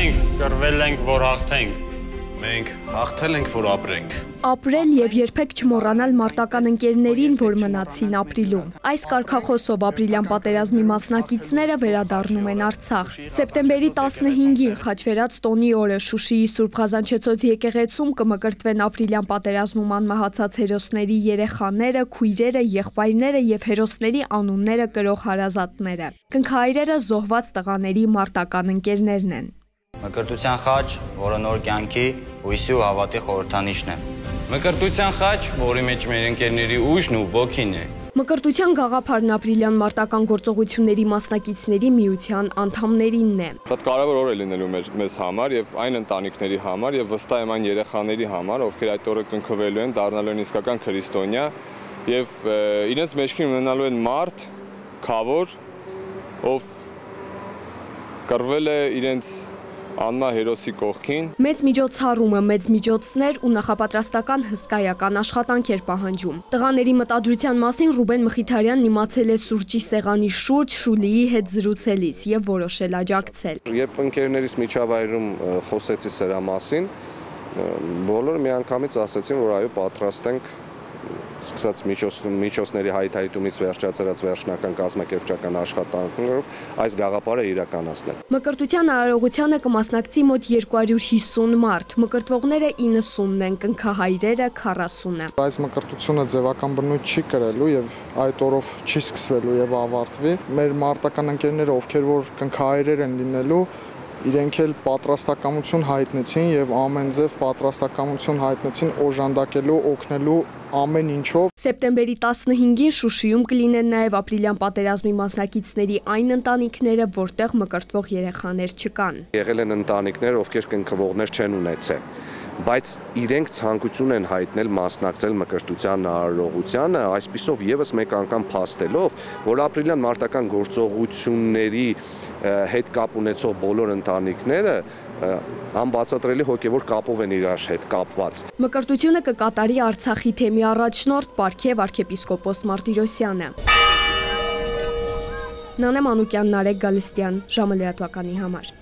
Մենք կռվել ենք, որ հաղթենք։ Մենք հաղթել ենք, որ ապրենք։ Ապրել եւ երբեք չմոռանալ մարտական ընկերներին, որ մնացին ապրիլում։ Այս կարգախոսով ապրիլյան պատերազմի մասնակիցները վերադառնում են Արցախ։ Սեպտեմբերի 15-ին Խաչվերած տոնի օրը Շուշիի Սուրբ Ղազանչեցոց եկեղեցում կմկրտվեն ապրիլյան պատերազմում անմահացած հերոսների երեխաները, քույրերը, եղբայրները եւ հերոսների անունները կրող հարազատները։ Կնքահայրերը զոհված տղաների մարտական ընկերներն են։ Մկրտության խաչ, որը նոր կյանքի, հույսի ու հավատի խորհրդանիշն է։ Մկրտության խաչ, որի մեջ մեր ընկերների ուժն ու ոգին է։ Մկրտության գաղափարն ապրիլյան մարտական գործողությունների մասնակիցների միության անդամներինն է։ Շատ կարևոր օր է լինելու մեզ համար եւ այն ընտանիքների համար եւ վստահ եմ այն երեխաների համար, ովքեր այդ օրը կնքվելու են, դառնալու են իսկական քրիստոնյա եւ իրենց մեջքին ունենալու են մարդ, քավոր, ով կռվել է իրենց անմահ հերոսի կողքին։ Մեծ միջոցառումը, մեծ միջոցներ ու նախապատրաստական հսկայական աշխատանք էր պահանջում։ Տղաների մտադրության մասին Ռուբեն Մխիթարյանն իմացել է սուրճի սեղանի շուրջ Շուլիի հետ զրուցելիս եւ որոշել աջակցել։ Երբ ընկերներիս միջավայրում խոսեցի սրա մասին, բոլորը միանգամից ասացին, որ այո, պատրաստ ենք սկսած միջոցների հայթայթումից վերջացրած վերջնական կազմակերպչական աշխատանքներով այս գաղափարը իրականացնել։ Մկրտության արարողությանը կմասնակցի մոտ 250 մարդ, մկրտվողները 90-ն են, կնքահայրերը 40-ը։ Այս մկրտությունը ձևական բնույթ չի կրելու եւ այդ օրով չի սկսվելու եւ ավարտվի։ Մեր մարտական ընկերները, ովքեր որ կնքահայրեր են լինելու, իրենք էլ պատրաստակամություն հայտնեցին եւ ամեն ձև պատրաստակամություն հայտնեցին օժանդակելու, օգնելու ամեն ինչով։ Սեպտեմբերի 15-ին Շուշիում կլինեն նաև ապրիլյան պատերազմի մասնակիցների այն ընտանիքները, որտեղ մկրտվող երեխաներ չկան։ Եղել են ընտանիքներ, ովքեր կնքվողներ չեն ունեցել, բայց իրենք ցանկություն են հայտնել մասնակցել մկրտության արարողությանը, այսպիսով եւս մեկ անգամ փաստելով, որ ապրիլյան մարտական գործողությունների հետ կապ ունեցող բոլոր ընտանիքները անբացատրելի հոգևոր կապով են իրար հետ կապված։ Մկրտությունը կկատարի Արցախի թեմի առաջնորդ Պարքև arczepiskopos Martirosyan-ը։ Նանե Մանուկյան, Նարեկ Գալստյան, ժամը լրատվականի համար։